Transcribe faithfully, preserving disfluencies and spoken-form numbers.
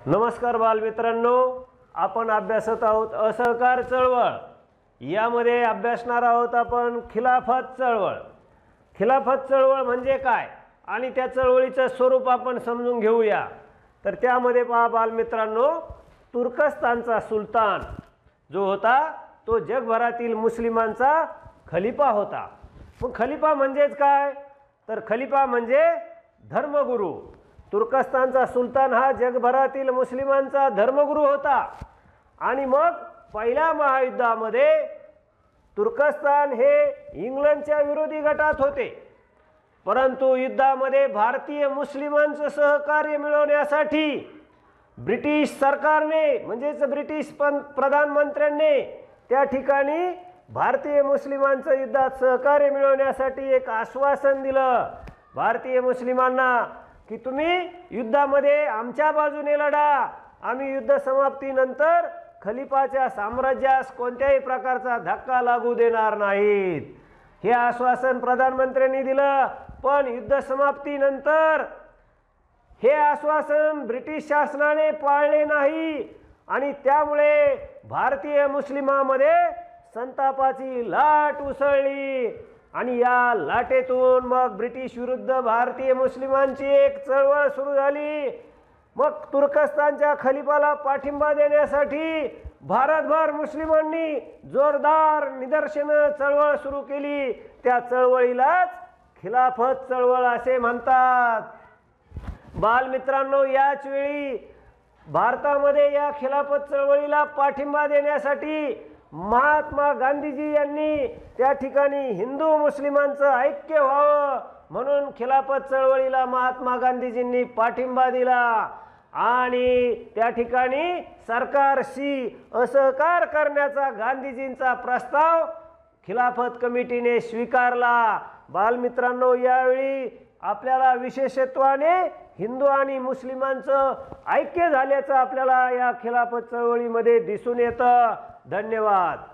नमस्कार बालमित्रांनो, आपण अभ्यासत आहोत असहकार चळवळ। यामध्ये अभ्यासणार आहोत आपण खिलाफत चळवळ। खिलाफत चळवळ म्हणजे काय आणि त्या चळवळीचं स्वरूप आपण समजून घेऊया। तर त्यामध्ये पहा बालमित्रांनो, तुर्कस्तानचा सुलतान जो होता तो जगभरातील मुस्लिमांचा खलिफा होता। मग खलिफा म्हणजेच काय, तर खलिफा म्हणजे धर्मगुरू। तुर्कस्तानचा सुलतान हा जगभरातील मुस्लिमांचा धर्मगुरू होता। आणि मग पहिल्या महायुद्धामध्ये तुर्कस्तान हे इंग्लंडच्या विरोधी गटात होते, परंतु युद्धामध्ये भारतीय मुस्लिमांचं सहकार्य मिळवण्यासाठी ब्रिटिश सरकारने म्हणजेच ब्रिटिश प्रधानमंत्र्यांनी त्या ठिकाणी भारतीय मुस्लिमांचं युद्धात सहकार्य मिळवण्यासाठी एक आश्वासन दिलं भारतीय मुस्लिमांना की तुम्ही युद्धामध्ये आमच्या बाजूने लढा, आम्ही युद्ध समाप्तीनंतर खलिफाच्या साम्राज्यास कोणत्याही प्रकारचा धक्का लागू देणार नाहीत। हे आश्वासन प्रधानमंत्र्यांनी दिलं, पण युद्ध समाप्तीनंतर हे आश्वासन ब्रिटिश शासनाने पाळले नाही आणि त्यामुळे भारतीय मुस्लिमांमध्ये संतापाची लाट उसळली आणि या लाटेतून मग ब्रिटिश विरुद्ध भारतीय मुस्लिमांची एक चळवळ सुरू झाली। मग तुर्कस्तानच्या खलिफाला पाठिंबा देण्यासाठी भारतभर मुस्लिमांनी जोरदार निदर्शनं चळवळ सुरू केली। त्या चळवळीलाच खिलाफत चळवळ असे म्हणतात। बालमित्रांनो, याच वेळी भारतामध्ये या खिलाफत चळवळीला पाठिंबा देण्यासाठी महात्मा गांधीजी यांनी त्या ठिकाणी हिंदू मुस्लिमांचं ऐक्य व्हावं म्हणून खिलाफत चळवळीला महात्मा गांधीजींनी पाठिंबा दिला आणि त्या ठिकाणी सरकारशी असहकार करण्याचा गांधीजींचा प्रस्ताव खिलाफत कमिटीने स्वीकारला। बालमित्रांनो, यावेळी आपल्याला विशेषत्वाने हिंदू आणि मुस्लिमांचं ऐक्य झाल्याचं आपल्याला या खिलाफत चळवळीमध्ये दिसून येतं। धन्यवाद।